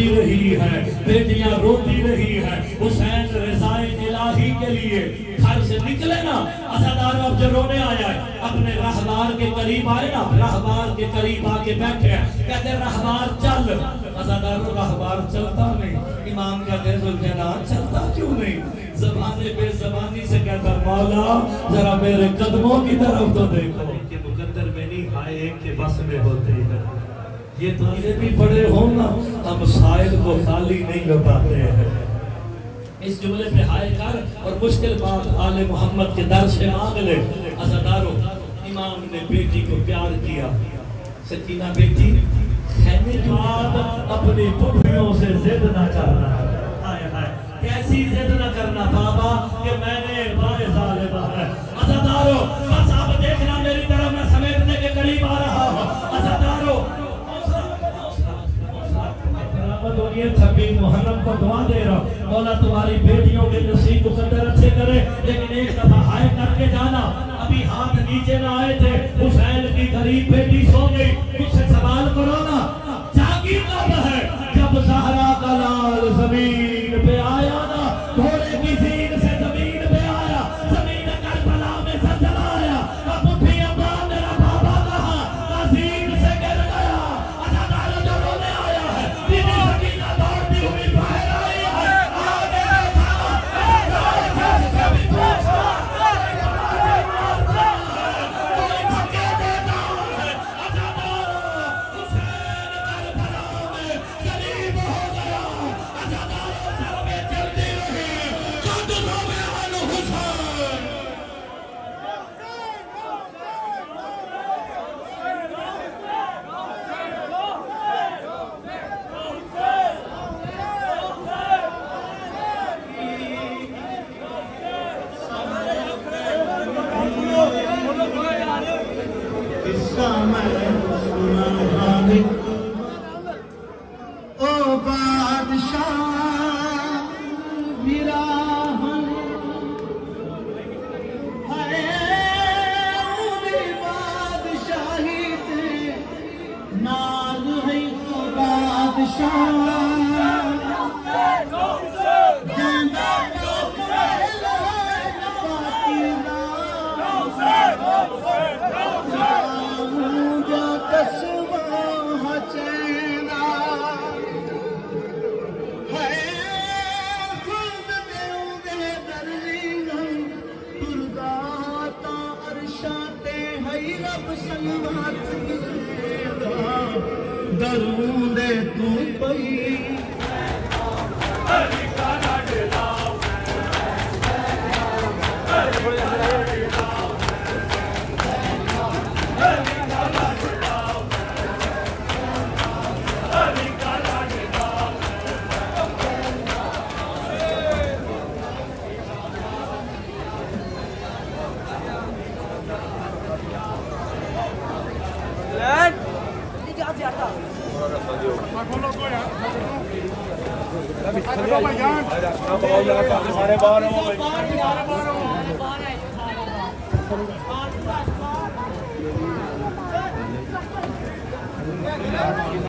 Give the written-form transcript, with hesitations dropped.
रोती रही है, बेटियां रोती रही है। हुसैन रिज़ाए इलाही के लिए घर से निकले ना, अज़ादार अब जो रोने आया है, अपने रहबार के करीब आए ना, रहबार के करीब आके बैठे हैं, कहते रहबार चल। अज़ादार रहबार चलता नहीं, इमाम कहते ज़ुल्फ़िकार चलता क्यों नहीं? ज़बाने पे ज़बानी से कहता मौला जरा मेरे कदमों की तरफ तो देखो कि मुकद्दर में नहीं हाय एक के बस में होते हैं। ये तो ये भी बड़े हो ना, हम साइल को खाली नहीं लौटाते हैं। इस जुमले पे हाय कर और मुश्किल बात आले मोहम्मद के दर से मांग ले। अज़ादारो इमाम ने बेटी को प्यार किया, सकीना बेटी कहने के बाद अपनी पुप्पियों से जिद न करना। हाय हाय कैसी जिद न करना बाबा कि मैंने बाए ज़ालिमा है। अज़ादारो बस आप देखना मेरी तरफ मैं समेटने के करीब आ रहा हूँ। अज़ादारो छब्बीस मुहर्रम को दुआ दे रहा हूँ, मौला तुम्हारी बेटियों के नसीब को कदर अच्छे करे, लेकिन एक दफा हाय करके जाना। अभी हाथ नीचे ना आए थे, हुसैन की गरीब बेटी सो गई, मुझसे सवाल करो ना। जागी कब है जब ज़हरा का लाल जमीन पे आया ना, घोड़े की सीन से जमीन पे आया, जमीन करबला में सर जलाया। अब उठी अम्मा मेरा बाबा कहा, नसीब से गिर गया। अज़ादार जो रोने आया है, बीबी सकीना दौड़ती हुई बाहर आई है। आगे देखा ओ बादशाह विराहन है बादशाही ते नाज है तो बादशाह दरूदे तू पई